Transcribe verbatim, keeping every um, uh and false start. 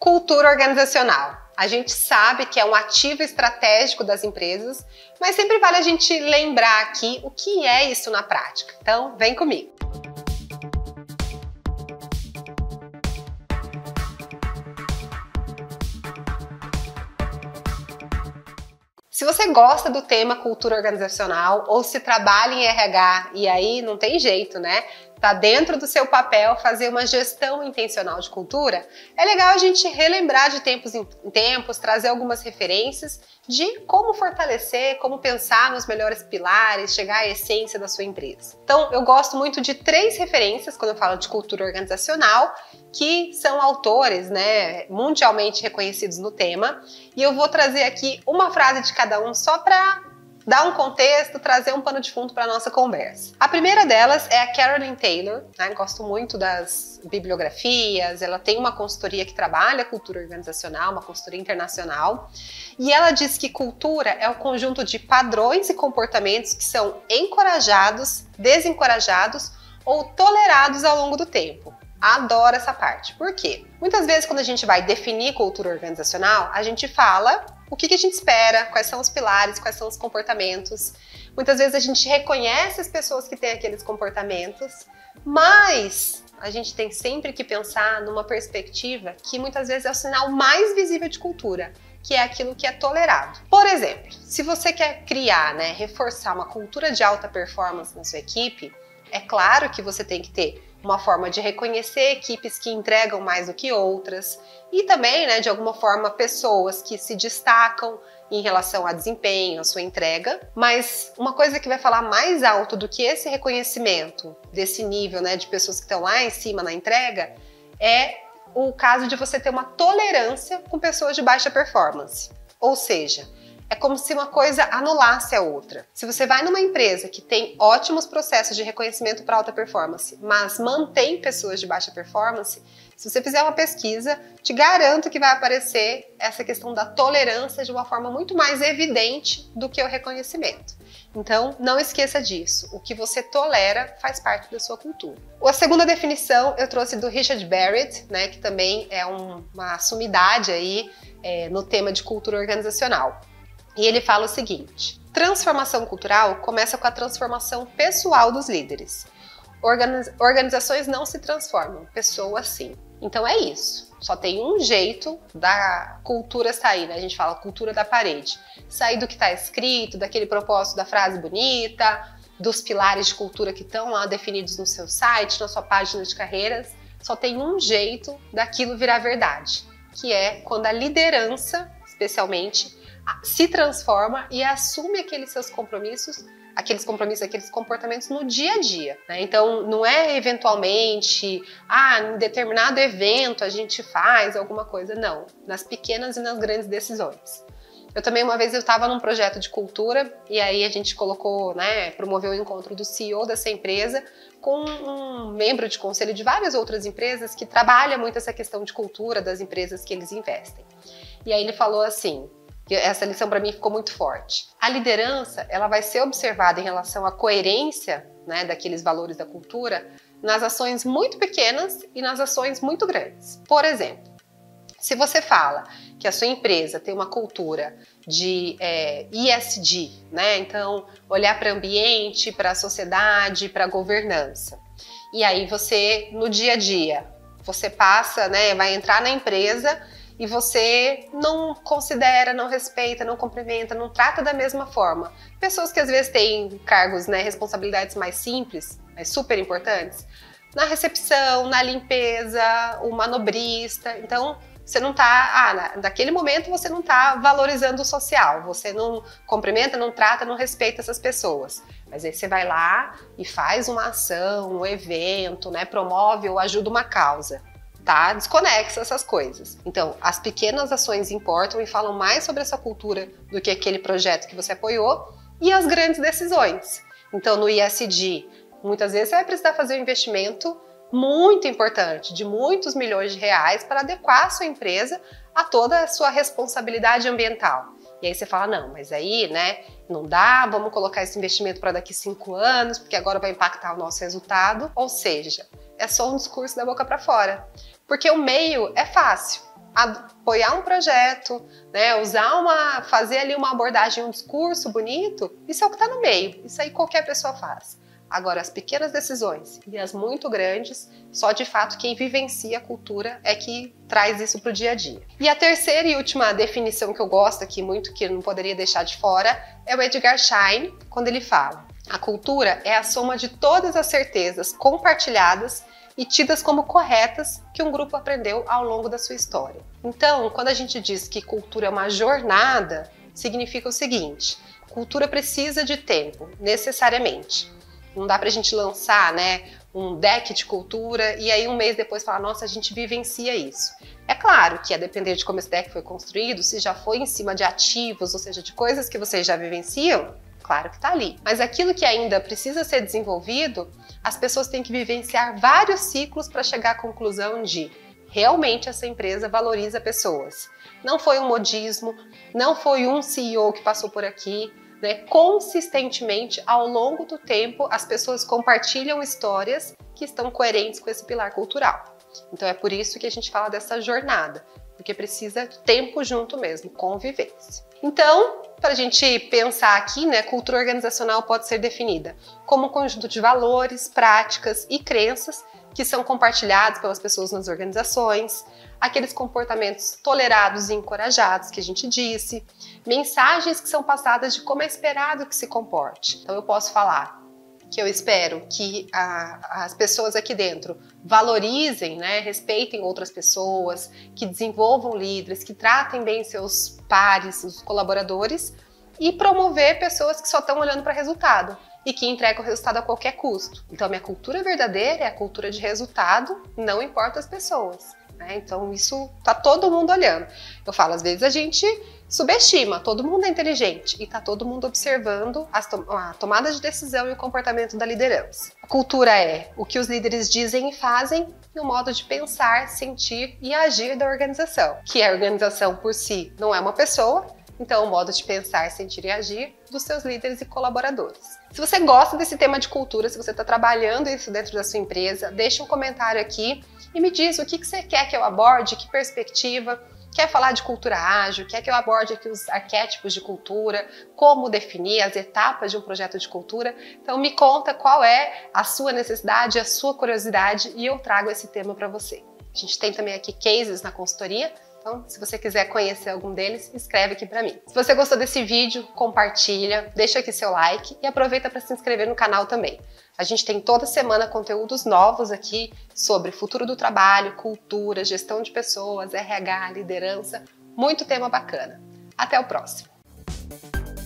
Cultura organizacional. A gente sabe que é um ativo estratégico das empresas, mas sempre vale a gente lembrar aqui o que é isso na prática. Então, vem comigo! Se você gosta do tema cultura organizacional ou se trabalha em R H e aí não tem jeito, né? Tá dentro do seu papel fazer uma gestão intencional de cultura, é legal a gente relembrar de tempos em tempos, trazer algumas referências de como fortalecer, como pensar nos melhores pilares, chegar à essência da sua empresa. Então, eu gosto muito de três referências quando eu falo de cultura organizacional, que são autores, né, mundialmente reconhecidos no tema, e eu vou trazer aqui uma frase de cada um só para dar um contexto, trazer um pano de fundo para a nossa conversa. A primeira delas é a Carolyn Taylor, né? Gosto muito das bibliografias, ela tem uma consultoria que trabalha cultura organizacional, uma consultoria internacional, e ela diz que cultura é o conjunto de padrões e comportamentos que são encorajados, desencorajados ou tolerados ao longo do tempo. Adoro essa parte. Por quê? Muitas vezes quando a gente vai definir cultura organizacional, a gente fala o que, que a gente espera, quais são os pilares, quais são os comportamentos. Muitas vezes a gente reconhece as pessoas que têm aqueles comportamentos, mas a gente tem sempre que pensar numa perspectiva que muitas vezes é o sinal mais visível de cultura, que é aquilo que é tolerado. Por exemplo, se você quer criar, né, reforçar uma cultura de alta performance na sua equipe, é claro que você tem que ter uma forma de reconhecer equipes que entregam mais do que outras e também, né, de alguma forma, pessoas que se destacam em relação a desempenho, a sua entrega. Mas uma coisa que vai falar mais alto do que esse reconhecimento desse nível, né, de pessoas que estão lá em cima na entrega é o caso de você ter uma tolerância com pessoas de baixa performance. Ou seja, é como se uma coisa anulasse a outra. Se você vai numa empresa que tem ótimos processos de reconhecimento para alta performance, mas mantém pessoas de baixa performance, se você fizer uma pesquisa, te garanto que vai aparecer essa questão da tolerância de uma forma muito mais evidente do que o reconhecimento. Então, não esqueça disso. O que você tolera faz parte da sua cultura. A segunda definição eu trouxe do Richard Barrett, né, que também é um, uma sumidade aí é, no tema de cultura organizacional. E ele fala o seguinte: transformação cultural começa com a transformação pessoal dos líderes. Organiz- organizações não se transformam, pessoas sim. Então é isso. Só tem um jeito da cultura sair, né? A gente fala cultura da parede. Sair do que está escrito, daquele propósito da frase bonita, dos pilares de cultura que estão lá definidos no seu site, na sua página de carreiras. Só tem um jeito daquilo virar verdade, que é quando a liderança, especialmente, se transforma e assume aqueles seus compromissos, aqueles compromissos, aqueles comportamentos no dia a dia, né? Então, não é eventualmente, ah, em determinado evento a gente faz alguma coisa, não. Nas pequenas e nas grandes decisões. Eu também, uma vez, eu estava num projeto de cultura e aí a gente colocou, né, promoveu o encontro do C E O dessa empresa com um membro de conselho de várias outras empresas que trabalha muito essa questão de cultura das empresas que eles investem. E aí ele falou assim, essa lição para mim ficou muito forte. A liderança, ela vai ser observada em relação à coerência, né, daqueles valores da cultura nas ações muito pequenas e nas ações muito grandes. Por exemplo, se você fala que a sua empresa tem uma cultura de é, E S G, né, então olhar para o ambiente, para a sociedade, para a governança, e aí você, no dia a dia, você passa, né, vai entrar na empresa e você não considera, não respeita, não cumprimenta, não trata da mesma forma. Pessoas que às vezes têm cargos, né, responsabilidades mais simples, mas super importantes, na recepção, na limpeza, o manobrista. Então, você não tá, ah, naquele momento você não tá valorizando o social, você não cumprimenta, não trata, não respeita essas pessoas. Mas aí você vai lá e faz uma ação, um evento, né, promove ou ajuda uma causa. Tá? Desconexa essas coisas. Então, as pequenas ações importam e falam mais sobre essa cultura do que aquele projeto que você apoiou e as grandes decisões. Então, no E S G, muitas vezes você vai precisar fazer um investimento muito importante, de muitos milhões de reais para adequar a sua empresa a toda a sua responsabilidade ambiental. E aí você fala, não, mas aí, né, não dá, vamos colocar esse investimento para daqui cinco anos, porque agora vai impactar o nosso resultado. Ou seja, é só um discurso da boca para fora. Porque o meio é fácil, apoiar um projeto, né, usar uma, fazer ali uma abordagem, um discurso bonito, isso é o que está no meio, isso aí qualquer pessoa faz. Agora, as pequenas decisões e as muito grandes, só de fato quem vivencia a cultura é que traz isso para o dia a dia. E a terceira e última definição que eu gosto aqui muito, que eu não poderia deixar de fora, é o Edgar Schein, quando ele fala: a cultura é a soma de todas as certezas compartilhadas e tidas como corretas que um grupo aprendeu ao longo da sua história. Então, quando a gente diz que cultura é uma jornada, significa o seguinte: cultura precisa de tempo, necessariamente. Não dá pra gente lançar, né, um deck de cultura e aí um mês depois falar, nossa, a gente vivencia isso. É claro que a depender de como esse deck foi construído, se já foi em cima de ativos, ou seja, de coisas que vocês já vivenciam, claro que tá ali. Mas aquilo que ainda precisa ser desenvolvido, as pessoas têm que vivenciar vários ciclos para chegar à conclusão de realmente essa empresa valoriza pessoas. Não foi um modismo, não foi um C E O que passou por aqui, né? Consistentemente, ao longo do tempo, as pessoas compartilham histórias que estão coerentes com esse pilar cultural. Então é por isso que a gente fala dessa jornada, porque precisa de tempo junto mesmo, convivência. Então, para a gente pensar aqui, né, cultura organizacional pode ser definida como um conjunto de valores, práticas e crenças que são compartilhados pelas pessoas nas organizações, aqueles comportamentos tolerados e encorajados que a gente disse, mensagens que são passadas de como é esperado que se comporte. Então eu posso falar que eu espero que a, as pessoas aqui dentro valorizem, né, respeitem outras pessoas, que desenvolvam líderes, que tratem bem seus pares, os colaboradores, e promover pessoas que só estão olhando para resultado e que entregam o resultado a qualquer custo. Então, a minha cultura verdadeira é a cultura de resultado, não importa as pessoas. Né? Então, isso tá todo mundo olhando. Eu falo, às vezes a gente subestima, todo mundo é inteligente e tá todo mundo observando as to a tomada de decisão e o comportamento da liderança. A cultura é o que os líderes dizem e fazem e o modo de pensar, sentir e agir da organização, que a organização por si não é uma pessoa, então o modo de pensar, sentir e agir dos seus líderes e colaboradores. Se você gosta desse tema de cultura, se você está trabalhando isso dentro da sua empresa, deixa um comentário aqui e me diz o que, que você quer que eu aborde, que perspectiva. Quer falar de cultura ágil? Quer que eu aborde aqui os arquétipos de cultura? Como definir as etapas de um projeto de cultura? Então me conta qual é a sua necessidade, a sua curiosidade e eu trago esse tema para você. A gente tem também aqui cases na consultoria, então se você quiser conhecer algum deles, escreve aqui para mim. Se você gostou desse vídeo, compartilha, deixa aqui seu like e aproveita para se inscrever no canal também. A gente tem toda semana conteúdos novos aqui sobre futuro do trabalho, cultura, gestão de pessoas, R H, liderança, muito tema bacana. Até o próximo!